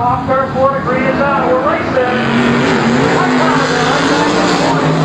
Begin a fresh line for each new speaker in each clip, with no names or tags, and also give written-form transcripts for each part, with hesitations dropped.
off turn 4 to green is out. We're racing. One time down, back to the point.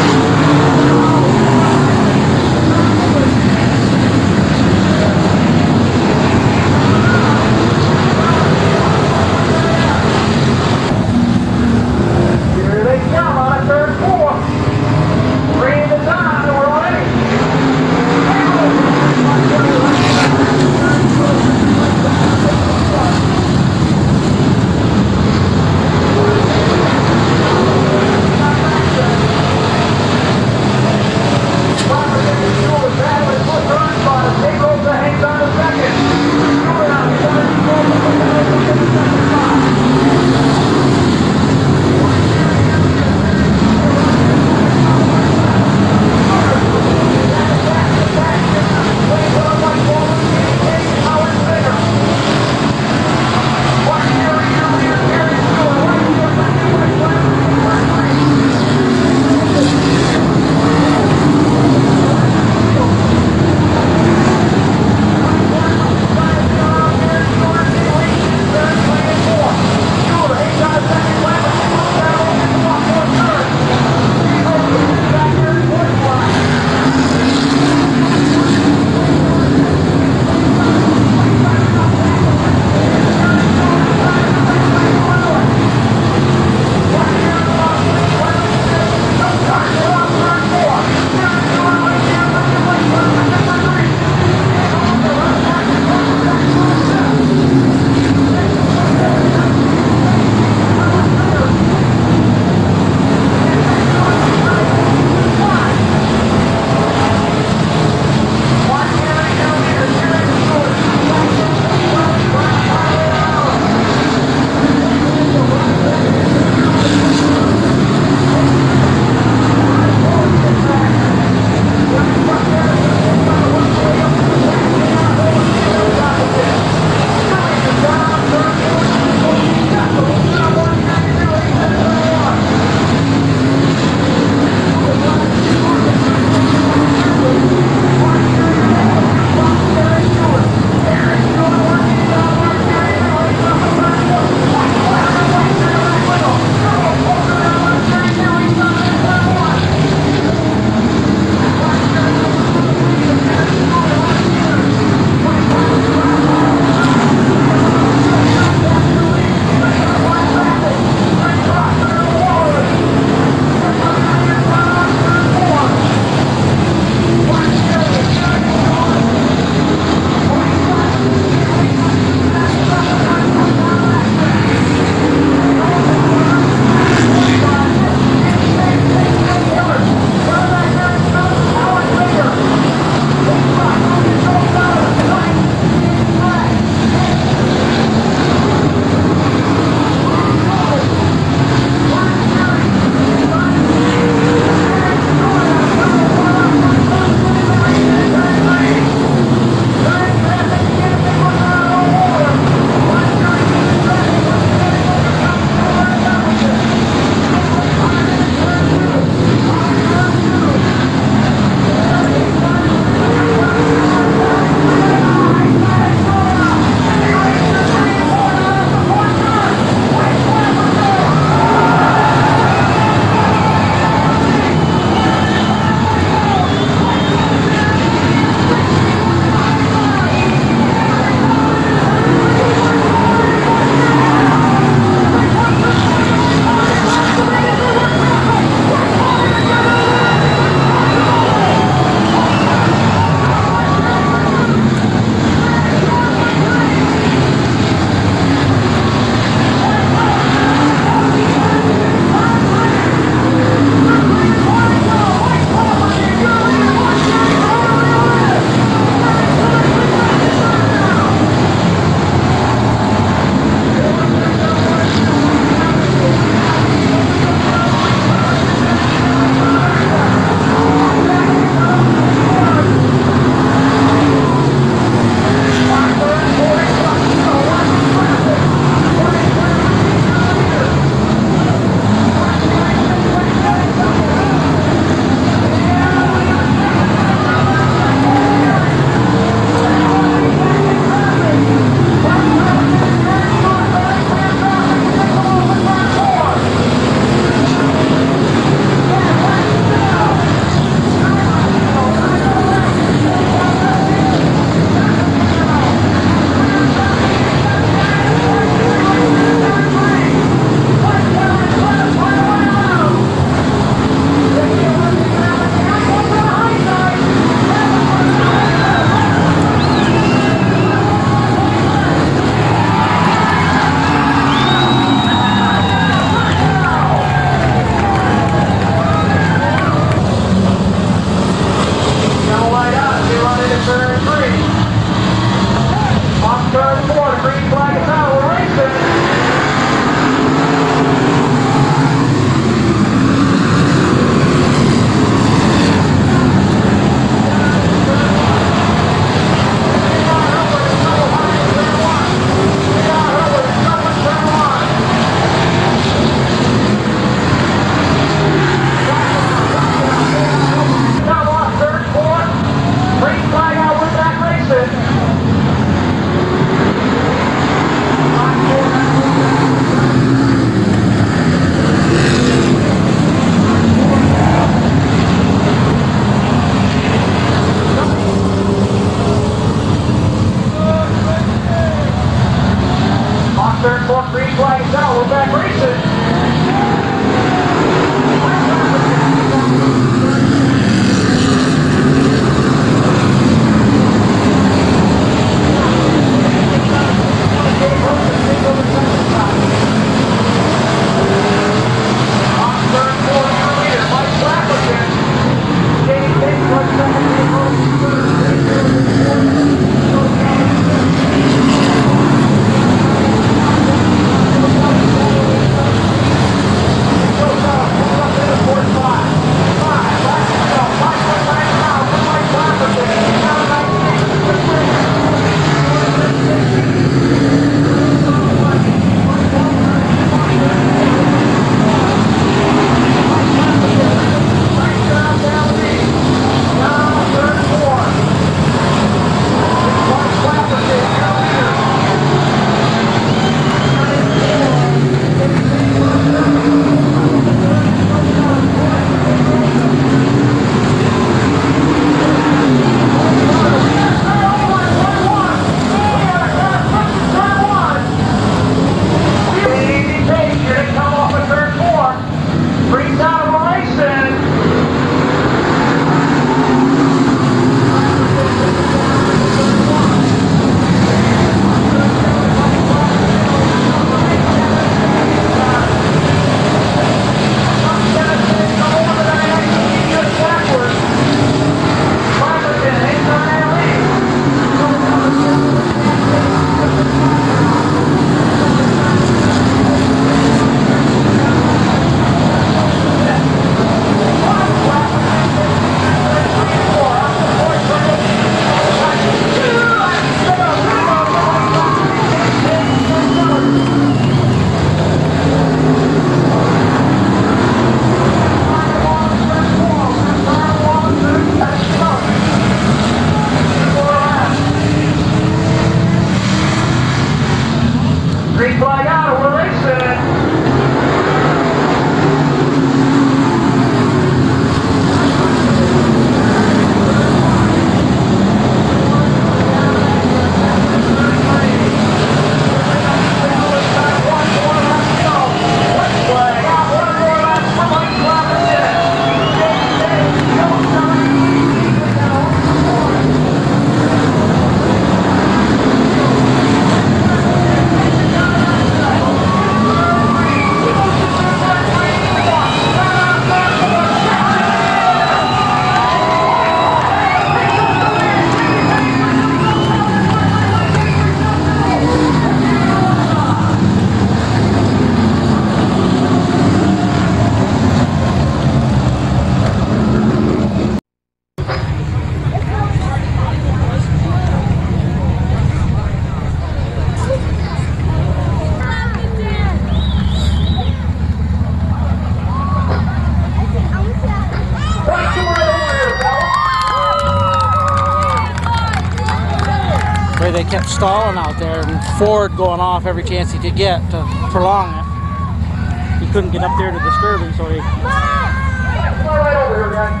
way they kept stalling out there, and Ford going off every chance he could get to prolong it. He couldn't get up there to disturb him, so he...
Come on right over here, guys.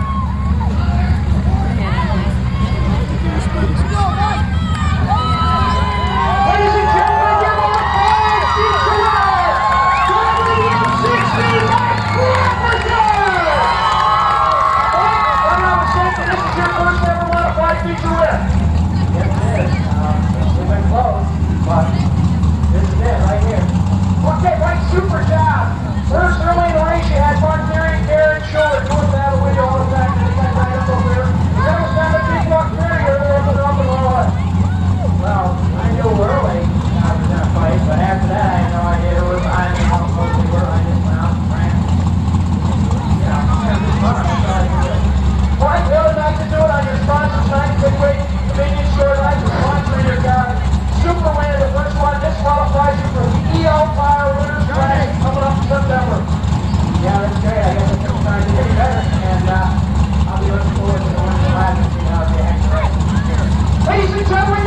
Ladies and gentlemen, give them a call, Clapperton M16 by Clapperton! If I'm not mistaken, this is your first ever modified feature lift. Yes, it is. We went close, but this is it right here. Okay, right, super job. First early in the race, you had front steering, gear, and shoulder. Doing that with you all the time. Just like right up over here. Then it was down to big block steering, you're up and all. Well, I knew early I was going to fight, but after that, I had no idea who was behind me, how close we were. I just went out and ran. Yeah, it was fun. That's all I could do. All right, the other night to do it on your sponsor site, quick weight, convenience store, nice to sponsor your car. Super winner, the first one disqualifies you for the EL Fire Winners Clash coming up in September. Yeah, that's great. I guess it's time to get better, and I'll be looking forward to the winning class and see how they act. Ladies and gentlemen,